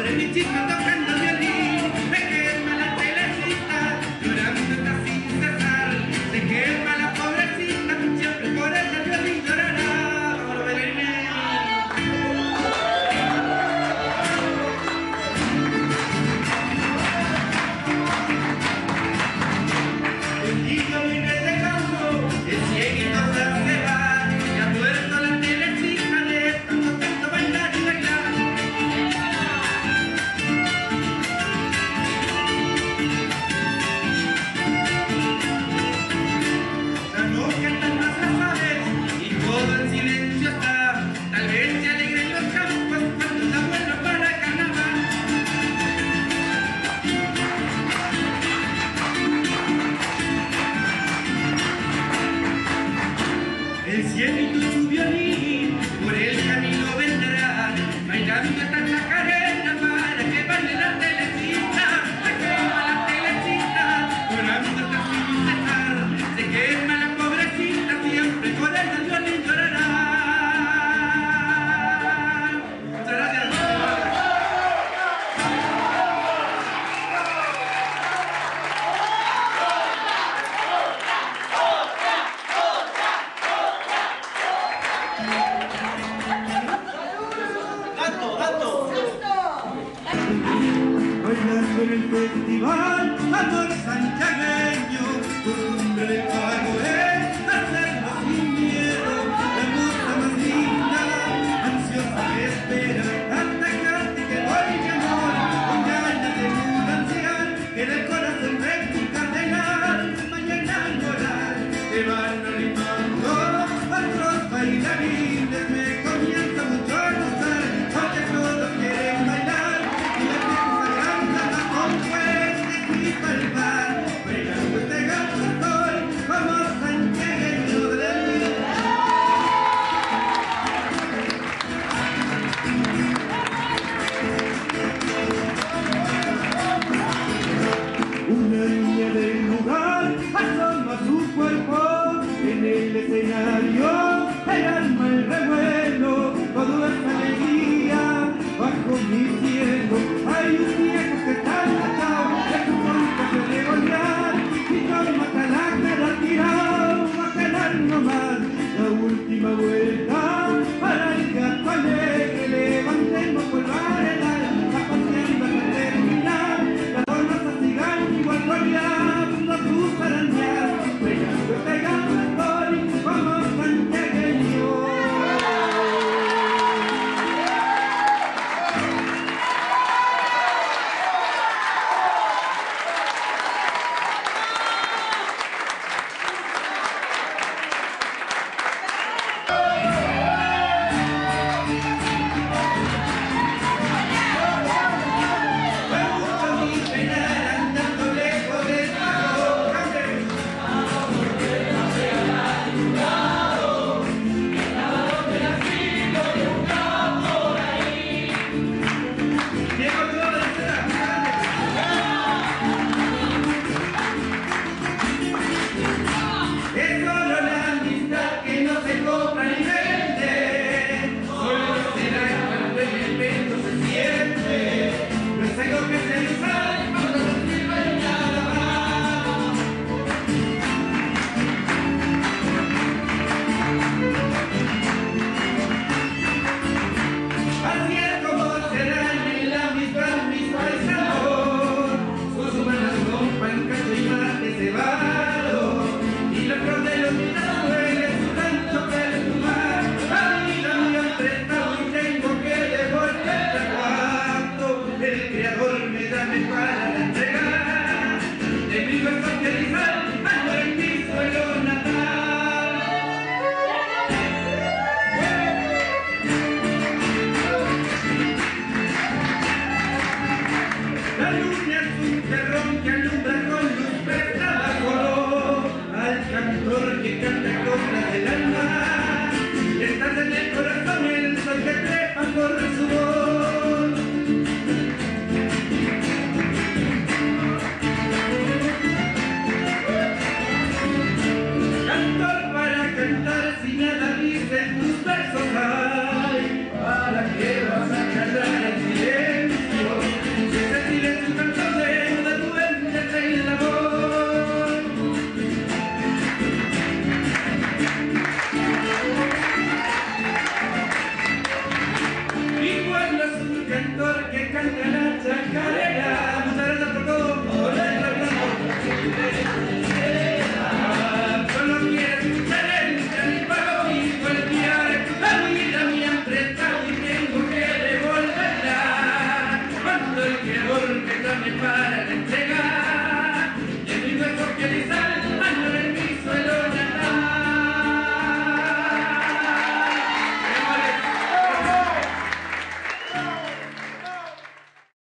En el festival amor santiagueño, costumbre de pago es hacerlo sin miedo. La musa más linda, ansiosa que espera, atacarte que voy mi amor, con ganas de mudancear, que del corazón recto y cardenal, mañana al volar, te van arrimando otros bailarines, me comienza mucho a gustar, porque todos quieren bailar, y la gente se agranda con fuerza y palpar, bailando este gato estoy, como santiagueño de mí. Una niña del lugar asoma su cuerpo en el escenario, el alma el revuelo, todo es alegría bajo mi cielo. Hay un viejo que está atado, es un golpe de golear, y con Macalaca tirado, Bacalar nomás. La última vuelta para el gato alegre, levantemos por varelar, la paseando hasta terminar, la torna a cigar igual coleando tus arañas, bailando este gato estoy como santiagueño. Para que vas a callar el silencio. que orquesta me para